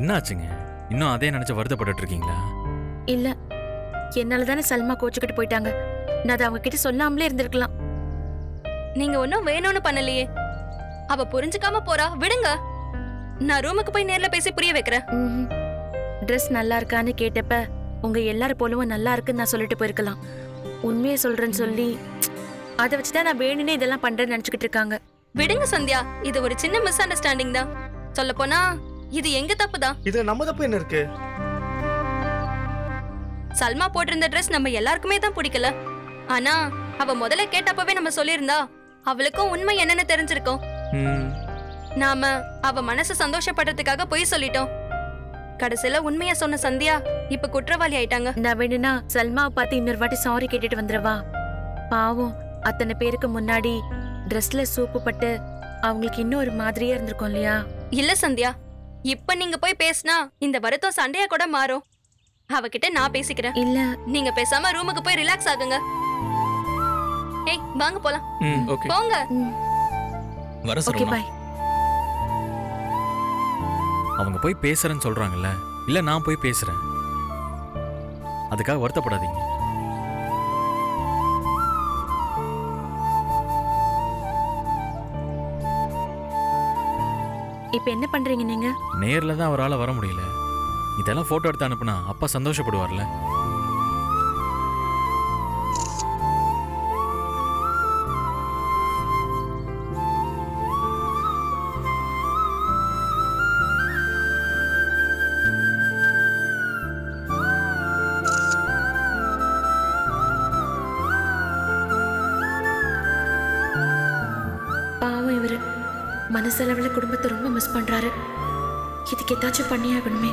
என்ன ஆச்சுங்க? இன்னும் அதே நினைச்சு வருத்தப்பட்டு இருக்கீங்களா? இல்ல, என்னால தானே சல்மா கோச்சுக்கிட்டு போயிட்டாங்க. நான் அதை அவங்க கிட்ட சொல்லாமலே இருந்திருக்கலாம். நீங்க ஒன்னும் வேணும்னு பண்ணலையே. அவ புரிஞ்சுக்காம போறா, விடுங்க. நான் ரூமுக்கு போய் நேர்ல பேசி புரிய வைக்கிறேன். ட்ரெஸ் நல்லா இருக்கான்னு கேட்டப்ப உங்க எல்லாரும் போலவும் நல்லா இருக்குன்னு நான் சொல்லிட்டு போயிருக்கலாம். உண்மையை சொல்றேன்னு சொல்லி அதை வச்சுதான் நான் வேணும்னே இதெல்லாம் பண்றேன்னு நினைச்சுக்கிட்டு இருக்காங்க. விடுங்க சந்தியா, இது ஒரு சின்ன மிஸ் அண்டர்ஸ்டாண்டிங் தான். சொல்ல போனா இது எங்க தப்பு தான். இது நம்ம தப்பு என்ன இருக்கு? சல்மா போட்டிருந்த ட்ரெஸ் நம்ம எல்லாருக்குமே தான் பிடிக்கல. ஆனா அவ முதல்ல கேட்டப்பவே நம்ம சொல்லியிருந்தா அவளுக்கும் உண்மை என்னன்னு தெரிஞ்சிருக்கும். நாம அவ மனசு சந்தோஷப்படுறதுக்காக பொய் சொல்லிட்டோம். கடைசியில உண்மைய சொன்ன சந்தியா இப்ப குற்றவாளி ஆயிட்டாங்க. நான் வேணும்னா சல்மாவை பார்த்து இன்னொரு வாட்டி சாரி கேட்டுட்டு வந்துடுவா. பாவம், அத்தனை பேருக்கு முன்னாடி ட்ரெஸ்ல சூப்பு பட்டு அவங்களுக்கு இன்னும் ஒரு மாதிரியா இருந்திருக்கும் இல்லையா? இல்ல சந்தியா, இப்ப நீங்க போய் பேசினா இந்த வருத்தம் சண்டையா கூட மாறும். அவகிட்ட நான் பேசிக்கிறேன். இல்ல, நீங்க பேசாம ரூமுக்கு போய் ரிலாக்ஸ் ஆகுங்க. ஏய் வாங்க போலாம். போங்க. வர ஓகே பை. அவங்க போய் பேசுறேன்னு சொல்றாங்கல்ல, இல்ல நான் போய் பேசுறேன். அதுக்காக வருத்தப்படாதீங்க. இப்ப என்ன பண்றீங்க நீங்க? நேர்ல தான் அவரால வர முடியல. இதெல்லாம் போட்டோ எடுத்து அனுப்புனா அப்பா சந்தோஷப்படுவார்ல. பாவம், இவரு மனசளவுல குடும்பத்தை ரொம்ப மிஸ் பண்றாரு. இதுக்கு ஏதாச்சும் பண்ணியாகணுமே.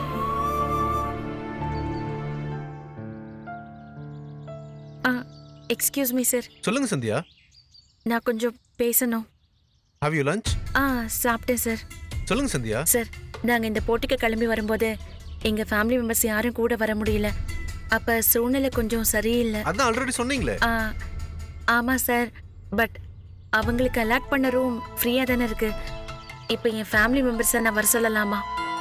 Excuse me sir. சொல்லுங்க சந்தியா. நான் கொஞ்சம் பேசணும். Have you lunch? சாப்பிட்டேன் சார். சொல்லுங்க சந்தியா. சார், நாங்க இந்த போட்டிக்கு கிளம்பி வரும்போது எங்க ஃபேமிலி மெம்பர்ஸ் யாரும் கூட வர முடியல. அப்ப சூழ்நிலை கொஞ்சம் சரியில்லை. அதான் ஆல்ரெடி சொன்னீங்களே. ஆமா சார், பட் அவங்களுக்கு அலாட் பண்ண ரூம் ஃப்ரீயா தானே இருக்கு. இப்போ என் ஃபேமிலி மெம்பர்ஸை நான் வர சொல்லலாமா?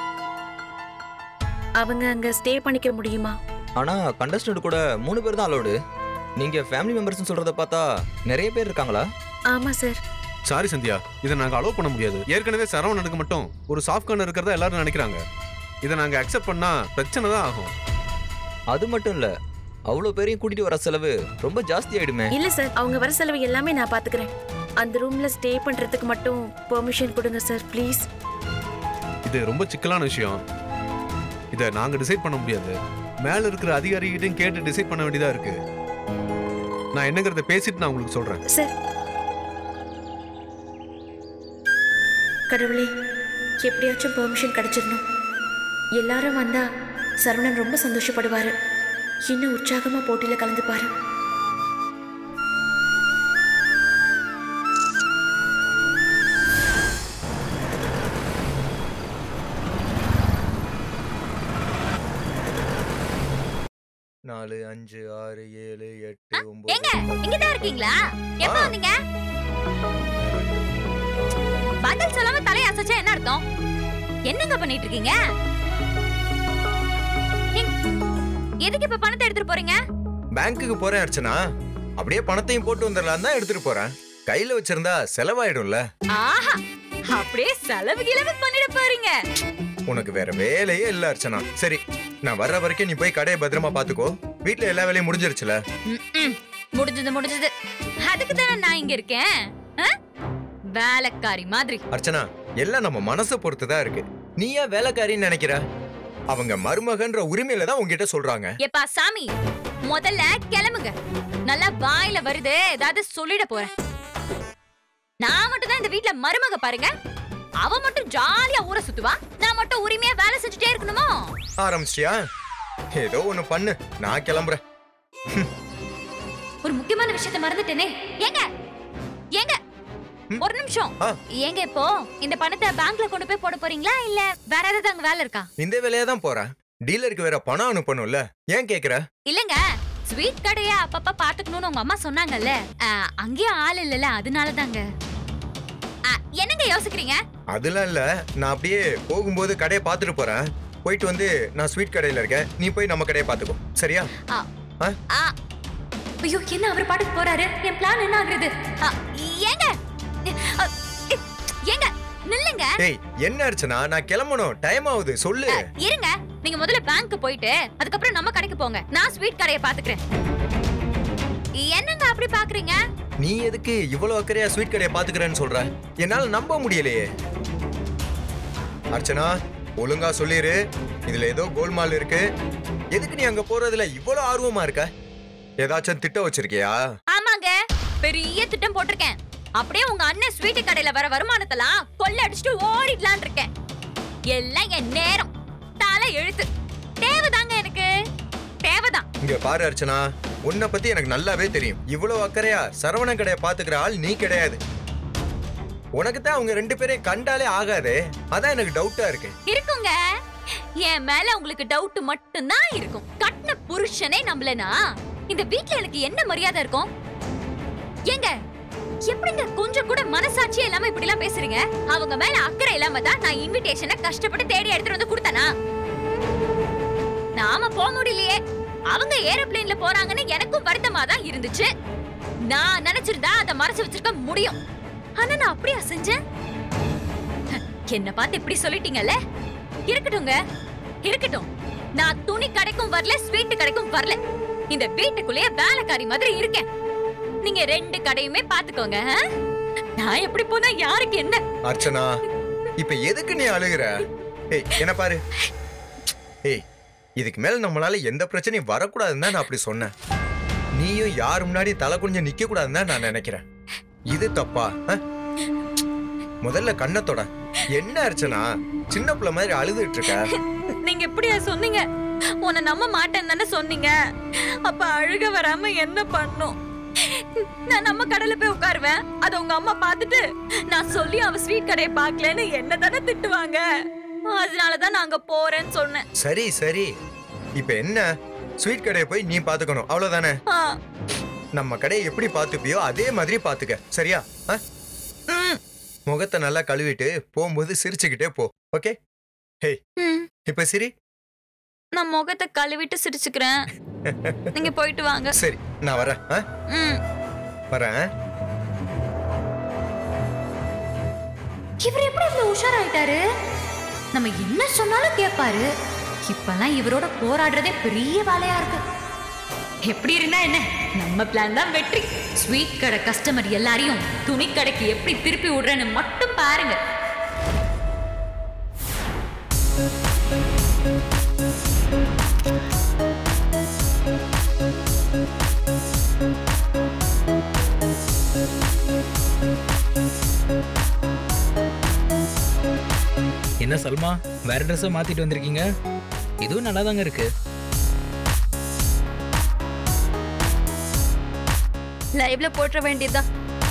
அவங்க அங்க ஸ்டே பண்ணிக்க முடியுமா? ஆனா கண்டஸ்டன்ட் கூட 3 பேர் தான் அலோடு. நீங்க ஃபேமிலி மெம்பர்ஸ் சொல்றத பார்த்தா நிறைய பேர் இருக்காங்களா? ஆமா சார். சாரி சந்தியா, இதை நாங்க அலோவ் பண்ண முடியாது. ஏற்கனவே சரவணனுக்கு மட்டும் ஒரு சாஃப்ட் கார்னர் இருக்கிறதா எல்லாரும் நினைக்கிறாங்க. இதை நாங்க அக்செப்ட் பண்ணா பிரச்சனை தான் ஆகும். அது மட்டும் இல்ல, அவ்வளவு பேரையும் கூட்டிட்டு வர செலவு ரொம்ப ஜாஸ்தி ஆயிடுமே. இல்ல சார், அவங்க வர செலவு எல்லாமே நான் பாத்துக்கிறேன். அந்த ரூம்ல ஸ்டே பண்றதுக்கு மட்டும் பெர்மிஷன் கொடுங்க சார், ப்ளீஸ். இது ரொம்ப சிக்கலான விஷயம். இதை நாங்க டிசைட் பண்ண முடியாது. மேல இருக்கிற அதிகாரிகிட்டையும் கேட்டு டிசைட் பண்ண வேண்டியதா இருக்கு. நான் என்னங்கறத பேசிட்டு நான் உங்களுக்கு சொல்றேன். சார், கடவுளே, எப்படியாச்சும் பெர்மிஷன் கிடைச்சிடணும். எல்லாரும் வந்தா சரவணன் ரொம்ப சந்தோஷப்படுவாரு. இன்னும் உற்சாகமா போட்டியில கலந்துப்பாரு. நாலு 5 6 7 8 9. எங்க இங்க தான் இருக்கீங்களா? எப்ப வந்தீங்க? பதில் சொல்லாம தலைய அசைச்சா என்ன அர்த்தம்? என்னங்க பண்ணிட்டு இருக்கீங்க? எதுக்கு இப்ப பணத்தை எடுத்துட்டு போறீங்க? பேங்க்குக்கு போறேன் அர்ச்சனா. அப்படியே பணத்தையும் போட்டு வந்துடலாம் தான் எடுத்துட்டு போறேன். கையில வச்சிருந்தா செலவாயிடும்ல. ஆஹா, அப்படியே செலவு கிளவு பண்ணிட போறீங்க. உனக்கு வேற வேலையே இல்ல அர்ச்சனா. சரி, நான் வர்ற வரைக்கும் நீ போய் கடையை பத்திரமா பாத்துக்கோ. வீட்டுல எல்லா வேலையும் முடிஞ்சிருச்சுல? முடிஞ்சது. அதுக்கு தானே நான் இங்க இருக்கேன், வேலைக்காரி மாதிரி. அர்ச்சனா, எல்லாம் நம்ம மனசை பொறுத்துதான் இருக்கு. நீ ஏன் வேலைக்காரின்னு நினைக்கிற? அவங்க மருமகன்ற உரிமையில தான் உங்ககிட்ட சொல்றாங்க. எப்பா சாமி, முதல்ல கிளம்புங்க. நல்லா வாயில வருது ஏதாவது சொல்லிட போறேன். நான் மட்டும் தான் இந்த வீட்ல மருமக பாருங்க. அவ மட்டும் ஜாலியா ஊரை சுத்துவா, நான் மட்டும் உரிமையா வேலை செஞ்சுட்டே இருக்கணுமோ? ஆரம்பிச்சியா? ஏதோ ஒண்ணு பண்ணு, நான் கிளம்புறேன். ஒரு முக்கியமான விஷயத்தை மறந்துட்டேனே. ஏங்க ஒரு நிமிஷம். ஏங்க, இப்போ இந்த பணத்தை பேங்க்ல கொண்டு போய் போட போறீங்களா இல்ல வேற ஏதாவது அங்க வேலை இருக்கா? இந்த வேலையா தான் போறேன். டீலருக்கு வேற பணம் அனுப்பணும்ல, ஏன் கேக்குற? இல்லங்க, ஸ்வீட் கடையா அப்பப்ப பாத்துக்கணும்னு உங்க அம்மா சொன்னாங்கல்ல, அங்கேயும் ஆள் இல்லல, அதனாலதாங்க. என்னங்க யோசிக்கிறீங்க? அதெல்லாம் இல்ல, நான் அப்படியே போகும்போது கடையை பாத்துட்டு போறேன். போயிட்டு வந்து நான் ஸ்வீட் கடையில இருக்கேன், நீ போய் நம்ம கடையை பாத்துக்கோ, சரியா? ஐயோ, என்ன அவர் பாட்டுக்கு போறாரு? என் பிளான் என்ன ஆகுறது? ஏங்க ஏங்க நில்லுங்க. ஏய், என்ன அர்ச்சனா, நான் கிளம்பணும், டைம் ஆகுது, சொல்லு. இருங்க, நீங்க முதல்ல பேங்க் போயிட்டு அதுக்கப்புறம் நம்ம கடைக்கு போங்க, நான் ஸ்வீட் கடையை பாத்துக்கிறேன். என்னங்க அப்படி பாக்குறீங்க? நீ எதுக்கு இவ்வளவு அக்கறையா ஸ்வீட் கடையை பாத்துக்கிறேன்னு சொல்ற? என்னால நம்ப முடியலையே. அர்ச்சனா, ஒழுங்கா சொல்லிரு, இதுல ஏதோ கோல்மால் இருக்கு. எதுக்கு நீ அங்க போறதுல இவ்வளவு ஆர்வமா இருக்க? ஏதாச்சும் திட்டம் வச்சிருக்கியா? ஆமாங்க, பெரிய திட்டம் போட்டிருக்கேன். அப்படியே உங்க அண்ணன் ஸ்வீட் கடையில வர வருமானத்தெல்லாம் கொள்ள அடிச்சுட்டு ஓடிடலான் இருக்கேன். எல்லாம் என் நேரம், தலை எழுத்து. தேவைதாங்க, எனக்கு தேவைதான். இங்க பாரு அர்ச்சனா, உன்னை பத்தி எனக்கு நல்லாவே தெரியும். இவ்வளவு அக்கறையா சரவணன் கடையை பாத்துக்கிற ஆள் நீ கிடையாது. உனக்கு தான் அவங்க 2 பேரையும் கண்டாலே ஆகாதே, அதான் எனக்கு டவுட்டா இருக்கு. இருக்குங்க, என் மேல உங்களுக்கு டவுட் மட்டும்தான் இருக்கும். கட்டின புருஷனே நம்பலனா இந்த வீட்ல எனக்கு என்ன மரியாதை இருக்கும்? ஏங்க, எப்படிங்க கொஞ்சம் கூட மனசாட்சியே இல்லாம இப்படி எல்லாம் பேசுறீங்க? அவங்க மேல அக்கறை இல்லாம தான் நான் இன்விடேஷனை கஷ்டப்பட்டு தேடி எடுத்துட்டு வந்து கொடுத்தனா? நாம போக முடியலையே, அவங்க ஏரோப்ளேன்ல போறாங்கன்னு எனக்கும் வருத்தமா தான் இருந்துச்சு. நான் நினைச்சிருந்தா அதை மறைச்சு வச்சிருக்க முடியும். ஆனா நான் அப்படியா செஞ்சேன்? என்ன பார்த்து இப்படி சொல்லிட்டீங்கல்ல? இருக்கட்டும்ங்க, இருக்கட்டும். நான் துணி கடைக்கும் வரல, ஸ்வீட் கடைக்கும் வரல. இந்த வீட்டுக்குள்ளேயே வேலைக்காரி மாதிரி இருக்கேன். நீங்க 2 கடையுமே பாத்துக்கோங்க. நான் எப்படி போனா யாருக்கு என்ன? அர்ச்சனா, இப்ப எதுக்கு நீ அழுகுற? ஏய், என்ன பாரு. ஏய், இதுக்கு மேல நம்மளால எந்த பிரச்சனையும் வரக்கூடாதுன்னு தான் நான் அப்படி சொன்னேன். நீயும் யாரு முன்னாடி தலை குனிஞ்சு நிக்க கூடாதுன்னு தான் நான் நினைக்கிறேன். இது தப்பா? முதல்ல கண்ணத்தோட. என்ன அர்ச்சனா, சின்ன பிள்ளை மாதிரி அழுதுட்டு இருக்க? நீங்க எப்படியா சொன்னீங்க? உன்னை நம்ப மாட்டேன்னு தானே சொன்னீங்க. அப்ப அழுக வராம என்ன பண்ணும்? நான் நம்ம கடையில போய் உட்காருவேன். அத உங்க அம்மா பாத்துட்டு நான் சொல்லி அவ ஸ்வீட் கடையை பாக்கலன்னு என்ன தானே திட்டுவாங்க. அதனாலதான் நான் அங்க போறேன்னு சொன்னேன். சரி சரி, இப்ப என்ன, ஸ்வீட் கடையை போய் நீ பாத்துக்கணும், அவ்வளவுதானே? நம்ம கடையை எப்படி பாத்துப்பியோ அதே மாதிரி பாத்துக்க, சரியா? முகத்தை நல்லா கழுவிட்டு போகும்போது சிரிச்சுக்கிட்டே போ, ஓகே? ஹே, இப்ப சரி, நான் முகத்தை கழுவிட்டு சிரிச்சுக்கிறேன். நீங்க போயிட்டு வாங்க. சரி, நான் வரேன். வரேன். இவர் எப்படி இவ்வளவு உஷாராயிட்டாரு? நம்ம என்ன சொன்னாலும் கேட்பாரு. இப்பெல்லாம் இவரோட போராடுறதே பெரிய வேலையா இருக்கு. எப்படி இருந்தா என்ன, நம்ம பிளான் தான் வெற்றி. ஸ்வீட் கடை கஸ்டமர் எல்லாரையும் துணி கடைக்கு எப்படி திருப்பி விடுறேன்னு மட்டும் பாருங்க. என்ன சல்மா, வேற ட்ரெஸ்ஸை மாத்திட்டு வந்திருக்கீங்க? இதுவும் நல்லா தாங்க இருக்கு. லைவ்ல போட்ற வேண்டியதுதான்.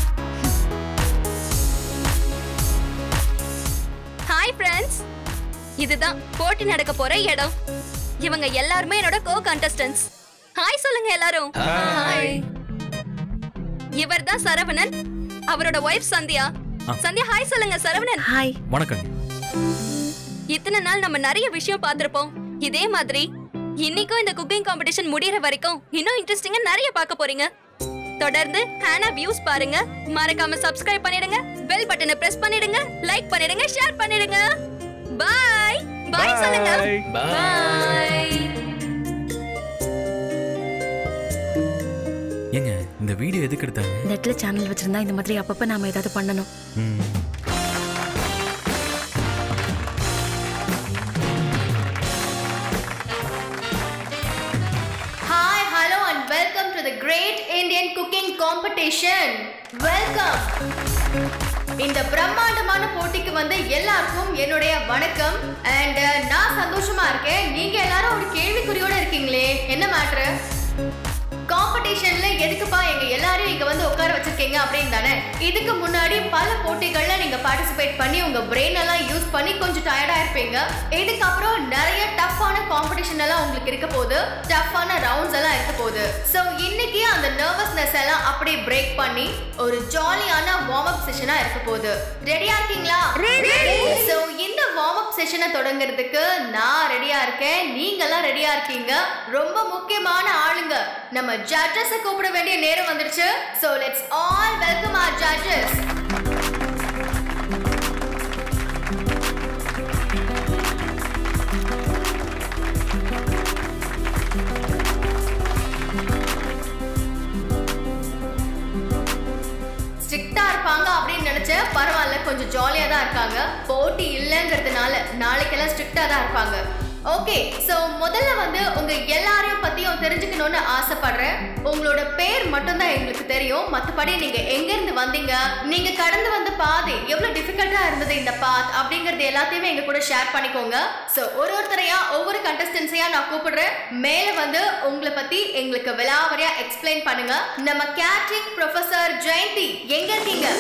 ஹாய் ஃப்ரெண்ட்ஸ், இதுதான் போட்டி நடக்க போற இடம். இவங்க எல்லாருமே என்னோட கோ கண்டஸ்டன்ட்ஸ். ஹாய் சொல்லுங்க எல்லாரும். ஹாய். இவர்தான் சரவணன், அவரோட வைஃப் சந்தியா. சந்தியா ஹாய் சொல்லுங்க. சரவணன் ஹாய். வணக்கம். இத்தனை நாள் நம்ம நிறைய விஷயம் பார்த்திருப்போம். இதே மாதிரி இன்னைக்கும் இந்த குக்கிங் காம்படிஷன் முடியற வரைக்கும் இன்னும் இன்ட்ரெஸ்டிங்கா நிறைய பார்க்க போறீங்க. தொடர்ந்து ஹானா வியூஸ் பாருங்க. மறக்காம சப்ஸ்கிரைப் பண்ணிடுங்க, பெல் பட்டனை பிரஸ் பண்ணிடுங்க, லைக் பண்ணிடுங்க, ஷேர் பண்ணிடுங்க. பை பை சொல்லுங்க. பை. ஏங்க, இந்த வீடியோ எதுக்கு எடுத்தாங்க? நெட்ல சேனல் வச்சிருந்தா இந்த மாதிரி அப்பப்ப நாம ஏதாவது பண்ணணும். Welcome to the Great Indian Cooking Competition. Welcome. இந்த பிரம்மாண்டமான போட்டிக்கு வந்து எல்லாருக்கும் என்னுடைய வணக்கம். அண்ட் நான் சந்தோஷமா இருக்கேன். நீங்க எல்லாரும் ஒரு கேள்விக்குறியோட இருக்கீங்களே, என்ன மேட்ரு? காம்படிஷன்ல எதுக்குப்பா எங்க எல்லாரையும் இங்க வந்து உட்கார வச்சிருக்கீங்க அப்படின்னு தானே. இதுக்கு முன்னாடி பல போட்டிகள்ல நீங்க பார்ட்டிசிபேட் பண்ணி உங்க பிரெயின் எல்லாம் யூஸ் பண்ணி கொஞ்சம் டயர்டா இருப்பீங்க. இதுக்கப்புறம் நிறைய டஃப்பான காம்படிஷன் எல்லாம் உங்களுக்கு இருக்க போகுது, டஃப்பான ரவுண்ட்ஸ் எல்லாம் இருக்க போகுது. சோ இன்னைக்கு அந்த நர்வஸ்னஸ் எல்லாம் அப்படியே பிரேக் பண்ணி ஒரு ஜாலியான வார்ம் அப் செஷனா இருக்க போகுது. ரெடியா இருக்கீங்களா? ரெடி. சோ இந்த வார்ம் அப் செஷனை தொடங்குறதுக்கு நான் ரெடியா இருக்கேன். நீங்கெல்லாம் ரெடியா இருக்கீங்க? ரொம்ப முக்கியமான ஆளுங்க நம்ம ஜட்ஜஸ் கூப்பிட வேண்டிய நேரம் வந்துருச்சு. So let's all welcome our judges. ஸ்ட்ரிக்டா இருப்பாங்க அப்படின்னு நினைச்சேன். பரவாயில்ல, கொஞ்சம் ஜாலியா தான் இருக்காங்க. போட்டி இல்லைங்கிறதுனால நாளைக்கெல்லாம் ஸ்ட்ரிக்டா தான் இருப்பாங்க. ஓகே, சோ முதல்ல வந்து உங்க எல்லாரையும் பத்தியும் தெரிஞ்சுக்கணும்னு ஆசைப்படுறேன். உங்களோட பேர் மட்டும் தான் எங்களுக்கு தெரியும். மற்றபடி நீங்க எங்க இருந்து வந்தீங்க, நீங்க கடந்து வந்த பாதை எவ்வளவு டிஃபிகல்ட்டா இருந்தது இந்த பாத் அப்படிங்கறது எல்லாத்தையுமே எங்க கூட ஷேர் பண்ணிக்கோங்க. சோ ஒவ்வொருத்தரையா ஒவ்வொரு கண்டஸ்டன்ஸையா நான் கூப்பிடுறேன். மேல வந்து உங்களை பத்தி எங்களுக்கு விலாவரியா எக்ஸ்பிளைன் பண்ணுங்க. நம்ம கேட்டரிங் ப்ரொஃபசர் ஜெயந்தி எங்க இருக்கீங்க?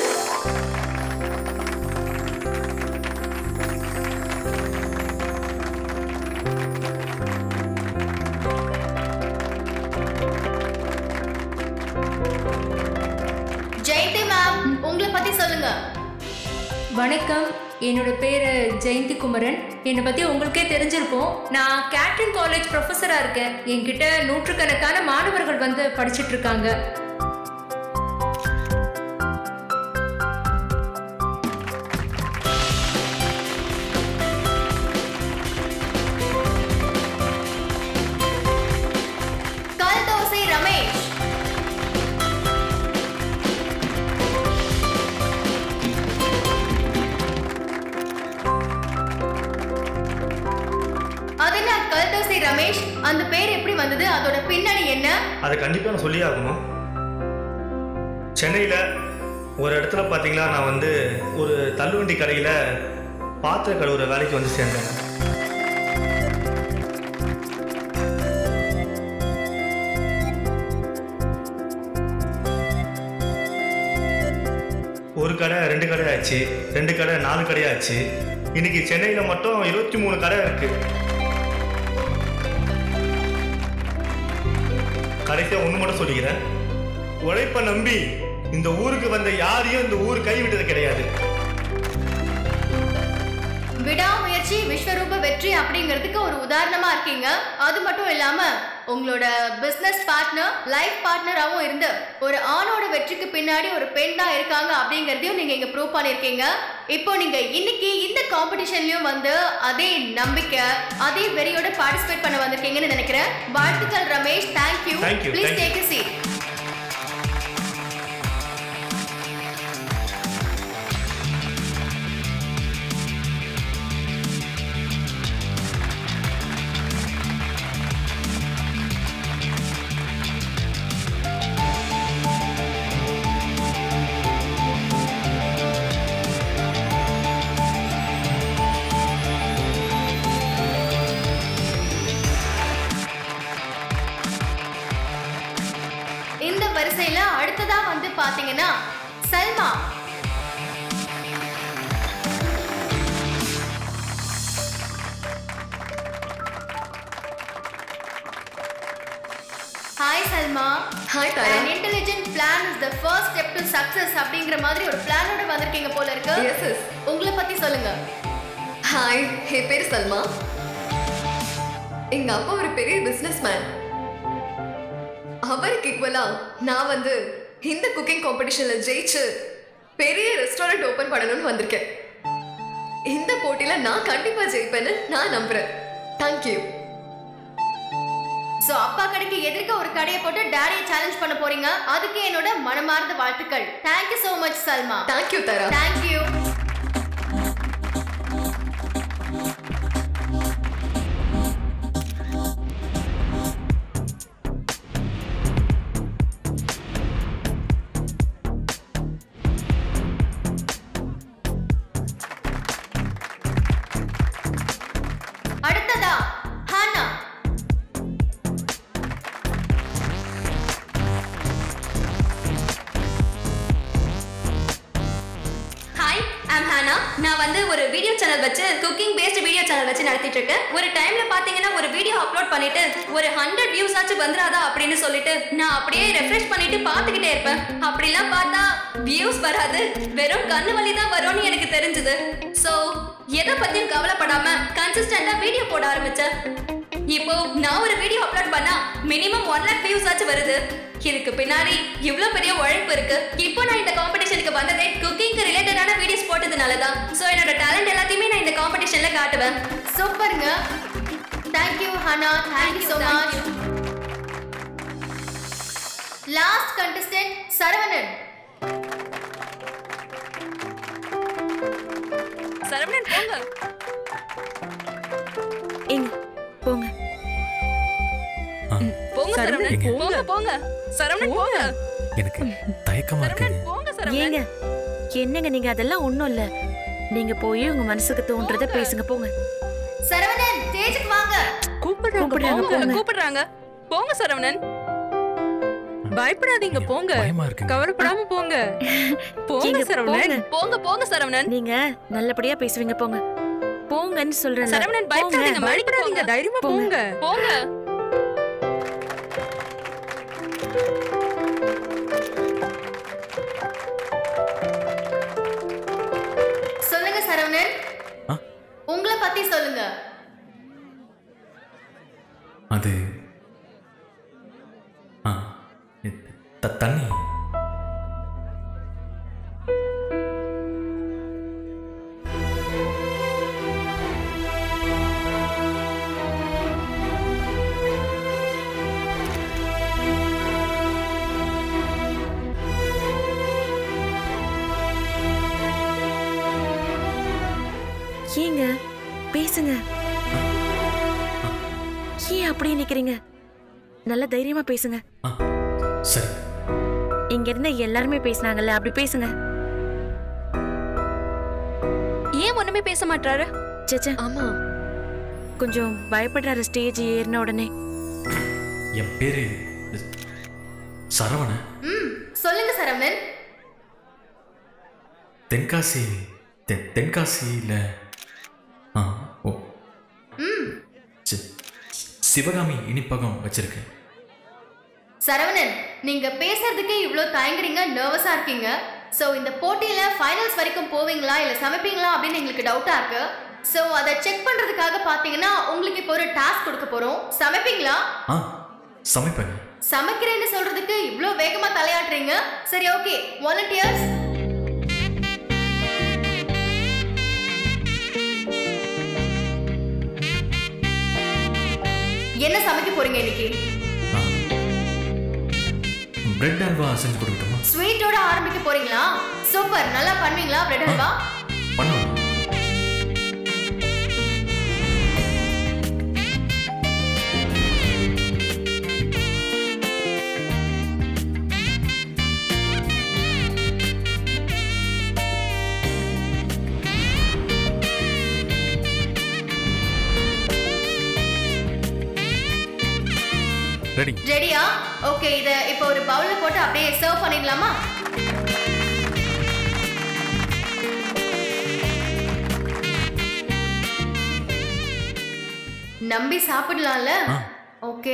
ஜெயந்தி மேம், உங்களை பத்தி சொல்லுங்க. வணக்கம், என்னோட பேர் ஜெயந்தி குமரன். என்னை பற்றி உங்களுக்கே தெரிஞ்சிருக்கும். நான் கேட்டரிங் காலேஜ் ப்ரொஃபஸராக இருக்கேன். என்கிட்ட நூற்றுக்கணக்கான மாணவர்கள் வந்து படிச்சுட்டு இருக்காங்க. கல்தோசை ரமேஷ். அதென்ன கல்தோசை ரமேஷ், அந்த பேர் எப்படி வந்தது? அதோட பின்னணி என்ன? அதை கண்டிப்பாக நான் சொல்லி ஆகணும். சென்னையில் ஒரு இடத்துல பார்த்தீங்களா, நான் வந்து ஒரு தள்ளுவண்டி கடையில் பாத்திர கழுவுற வேலைக்கு வந்து சேர்ந்தேன். ஒரு கடை 2 கடை ஆச்சு, 2 கடை 4 கடை ஆச்சு. இன்னைக்கு சென்னையில் மட்டும் 23 கடை இருக்கு. கடைசியாக ஒன்று மட்டும் சொல்லிக்கிறேன், உழைப்ப நம்பி இந்த ஊருக்கு வந்த யாரையும் இந்த ஊர் கைவிட்டது கிடையாது. விடாமுயற்சி விஸ்வரூப வெற்றி அப்படிங்கிறதுக்கு ஒரு உதாரணமா இருக்கீங்க. அது மட்டும் இல்லாம உங்களோட பிசினஸ் பார்ட்னர், லைஃப் பார்ட்னராகவும் இருந்து ஒரு ஆணோட வெற்றிக்கு பின்னாடி ஒரு பெண் தான் இருக்காங்க அப்படிங்கறதையும் நீங்க இங்க ப்ரூவ் பண்ணிருக்கீங்க. இப்போ நீங்க இன்னைக்கு இந்த காம்படிஷன்லயும் வந்து அதே நம்பிக்கை, அதே வெறியோட பார்ட்டிசிபேட் பண்ண வந்திருக்கீங்கன்னு நினைக்கிறேன். வாழ்த்துக்கள் Ramesh. Thank you. Please take a seat. இந்த வரிசையில அடுத்ததா வந்து பாத்தீங்கன்னா Salma. Hi Salma. Hi Tara. An intelligent plan is the first step to success அப்படிங்கிற மாதிரி ஒரு பிளானோட வந்திருக்கீங்க போல இருக்கு. Yes, yes. உங்களை பத்தி சொல்லுங்க. ஹாய், என் பேர் சல்மா. எங்க அப்பா ஒரு பெரிய பிசினஸ்மேன். அவருக்கு ஈக்குவலா நான் வந்து இந்த குக்கிங் காம்படிஷன்ல ஜெயிச்சு பெரிய ரெஸ்டாரண்ட் ஓபன் பண்ணணும்னு வந்திருக்கேன். இந்த போட்டியில நான் கண்டிப்பா ஜெயிப்பேன்னு நான் நம்புறேன். தேங்க்யூ. சோ அப்பா கடைக்கு எதிர்க்க ஒரு கடையை போட்டு டாடியை சேலஞ்ச் பண்ண போறீங்க. அதுக்கு என்னோட மனமார்ந்த வாழ்த்துக்கள். Thank you so much Salma. Thank you Tara. Thank you. அடுத்ததா ஹானா. Hi, I'm Hana. நான் வந்து ஒரு வீடியோ சேனல் வச்சு குக்கிங் பேஸ்ட் வீடியோ சேனல் வச்சு நடத்திட்டு இருக்கேன். ஒரு டைம்ல பாத்தீங்கன்னா ஒரு வீடியோ அப்லோட் பண்ணிட்டு ஒரு 100 வியூஸ் ஆச்சு வந்துராதா அப்படின்னு சொல்லிட்டு நான் அப்படியே ரெஃப்ரெஷ் பண்ணிட்டு பாத்துக்கிட்டே இருப்பேன். அப்படிலாம் பார்த்தா வியூஸ் வராது, வெறும் கண்ணு வலி தான் வரும்னு எனக்கு தெரிஞ்சது. ஸோ எதை பத்தியும் கவலைப்படாம கன்சிஸ்டன்டா வீடியோ போட ஆரம்பிச்சேன். இப்போ நான் ஒரு வீடியோ அப்லோட் பண்ணா மினிமம் 1 lakh வியூஸ் ஆச்சு வருது. இதுக்கு பின்னாடி இவ்வளவு பெரிய உழைப்பு இருக்கு. இப்போ நான் இந்த காம்படிஷனுக்கு வந்ததே குக்கிங்க்கு ரிலேட்டடான வீடியோஸ் போட்டதுனால தான். சோ என்னோட டேலண்ட் எல்லாத்தையுமே நான் இந்த காம்படிஷன்ல காட்டுவேன். சூப்பர்ங்க. Thank you Hana. Thank you so much. Last contestant Saravanan. Saravanan போங்க. ஏங்க போங்க. போங்க சரவணன். போங்க போங்க. சரவணன் போங்க. எனக்கு தயக்கமா இருக்கு. போங்க சரவணன். ஏங்க என்னங்க நீங்க அதெல்லாம் ஒண்ணும் இல்ல. நீங்க போய் உங்க மனசுக்கு தோன்றத பேசுங்க போங்க. சரவணன் ஸ்டேஜுக்கு வாங்க. கூப்பிடுறாங்க. போங்க சரவணன். பயப்படாதீங்க போங்க. கவலைப்படாம போங்க. போங்க சரவணன். போங்க சரவணன். நீங்க நல்லபடியா பேசுவீங்க போங்க. போங்கன்னு சொல்றேன். சரவணன் பயப்படாதீங்க. பயப்படாதீங்க. தைரியமா போங்க. போங்க. சொல்லுங்க சரவணன். உங்களை பத்தி சொல்லுங்க. அது தண்ணி. ஏங்க பேசுங்க. ஏன் அப்படியே நிக்கிறீங்க? நல்ல தைரியமா பேசுங்க. சரி. இங்க இருந்த எல்லாருமே பேசினாங்கல்ல, அப்படி பேசுங்க. ஏன் ஒண்ணுமே பேச மாட்டாரு? சேச்சே ஆமா கொஞ்சம் பயப்படுறாரு ஸ்டேஜ் ஏறின உடனே. என் பேரு சரவணன். சொல்லுங்க சரவணன். தென்காசியில சிவகாமி இனிப்பகம் வச்சிருக்கேன். சரவணன் நீங்க பேசுறதுக்கே இவ்ளோ தயங்குறீங்க, நர்வஸா இருக்கீங்க. சோ இந்த போட்டியில ஃபைனல்ஸ் வரைக்கும் போவீங்களா இல்ல சமைப்பீங்களா அப்படின்னு எங்களுக்கு டவுட்டா இருக்கு. சோ அதை செக் பண்றதுக்காக பாத்தீங்கன்னா உங்களுக்கு இப்போ ஒரு டாஸ்க் கொடுக்க போறோம். சமைப்பீங்களா? சமைப்பேன். சமைக்கிறேன்னு சொல்றதுக்கு இவ்ளோ வேகமா தலையாட்டுறீங்க. சரி ஓகே, வாலண்டியர்ஸ். என்ன சமைக்க போறீங்க இன்னைக்கு? பிரெட் அல்வா செஞ்சு கொடுக்கட்டுமா? ஸ்வீட்டோட ஆரம்பிக்க போறீங்களா? சூப்பர், நல்லா பண்ணுவீங்களா பிரெட் அல்வா? பண்ணுவேன். ரெடி. ரெடியா? ஓகே, இத இப்போ ஒரு பவுல்ல போட்டு அப்படியே சர்வ் பண்ணிடலாமா? நம்பி சாப்பிடலாம்ல? ஓகே.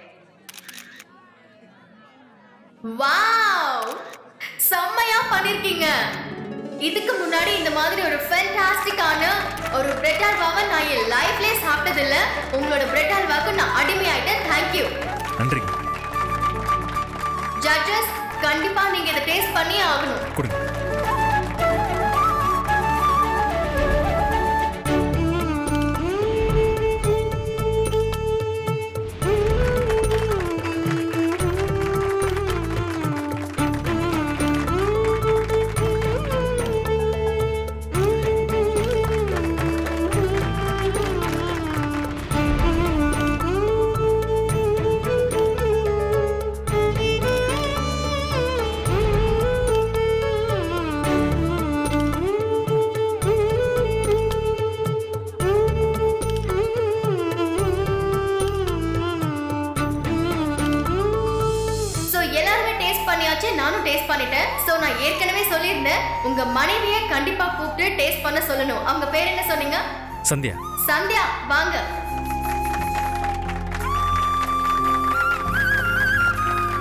வாவ், செம்மையா பண்ணிருக்கீங்க. இதுக்கு முன்னாடி இந்த மாதிரி ஒரு ஃபேண்டாஸ்டிக்கான ஒரு பிரெட் அல்வாவை நான் என் லைஃப்லயே சாப்பிட்டது இல்ல. உங்களோட பிரெட் அல்வாக்கு நான் அடிமையாயிட்டேன். Thank you. நன்றி. ஜட்ஜஸ், கண்டிப்பா நீங்க இத டேஸ்ட் பண்ணி ஆகணும். கொடுங்க. நானும் டேஸ்ட் பண்ணிட்டேன். சோ நான் ஏற்கனவே சொல்லியிருந்தேன், உங்க மனைவியை கண்டிப்பா கூப்பிட்டு டேஸ்ட் பண்ண சொல்லணும். அவங்க பேர் என்ன சொன்னீங்க? சந்தியா. சந்தியா, வாங்க.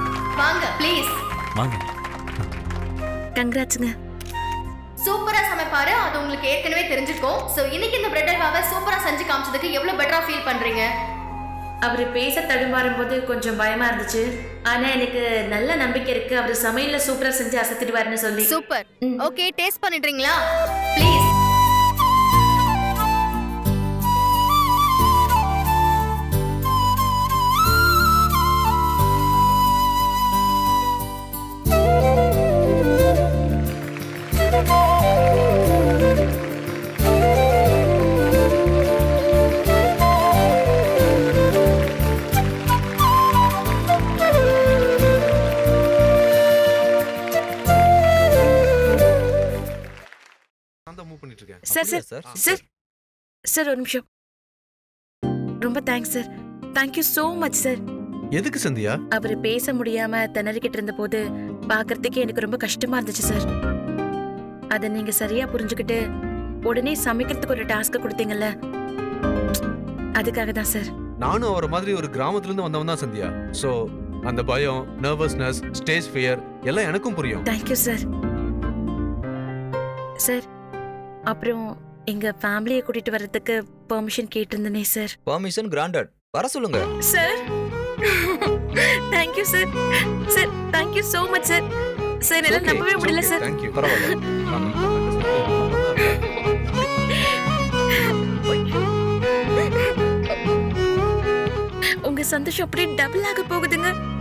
வாங்க ப்ளீஸ். வாங்க. கங்க்ராட்ஸ்ங்க. சூப்பரா சமைப்பாங்க. பண்ணிருப்பாரு, அது உங்களுக்கு ஏற்கனவே தெரிஞ்சிருக்கும். சோ இன்னைக்கு இந்த பிரெட் அல்வாவை சூப்பரா செஞ்சு காமிச்சதுக்கு எவ்வளவு பெட்டரா ஃபீல் பண்றீங்க? அவரு பேச தடுமாறும் போது கொஞ்சம் பயமா இருந்துச்சு. ஆனா எனக்கு நல்ல நம்பிக்கை இருக்கு அவரு சமையல்ல சூப்பரா செஞ்சு அசத்திடுவாருன்னு சொல்லி. சூப்பர். ஓகே, டேஸ்ட் பண்ணிடுறீங்களா? Please. Sir sir sir sir ஒரு நிமிஷம். ரொம்ப thanks sir. Thank you so much sir. எதுக்கு சந்தியா? அவரு பேச முடியாம திணறிக்கிட்டு இருந்த போது பாக்குறதுக்கு எனக்கு ரொம்ப கஷ்டமா இருந்துச்சு சார். அத நீங்க சரியா புரிஞ்சுக்கிட்டு உடனே சமைக்கிறதுக்கு ஒரு டாஸ்க் கொடுத்தீங்கல்ல, அதுக்காக தான் சார். நானும் அவரை மாதிரி ஒரு கிராமத்துல இருந்து வந்தவன் தான் சந்தியா. சோ அந்த பயம், நர்வஸ்னஸ், ஸ்டேஜ் ஃபியர் எல்லாம் எனக்கும் புரியும். Thank you sir. சார் அப்புறம் எங்க ஃபேமிலியை கூட்டிட்டு வர்றதுக்கு பெர்மிஷன் கேட்டிருந்தனே சார். Permission granted. வர சொல்லுங்க sir. Thank you sir. Sir thank you so much sir. Sir என்னால நம்பவே முடியல சார். தேங்க்யூ. பரவாயில்ல. உங்க சந்தோஷம் அப்படியே டபுள் ஆக போகுதுங்க.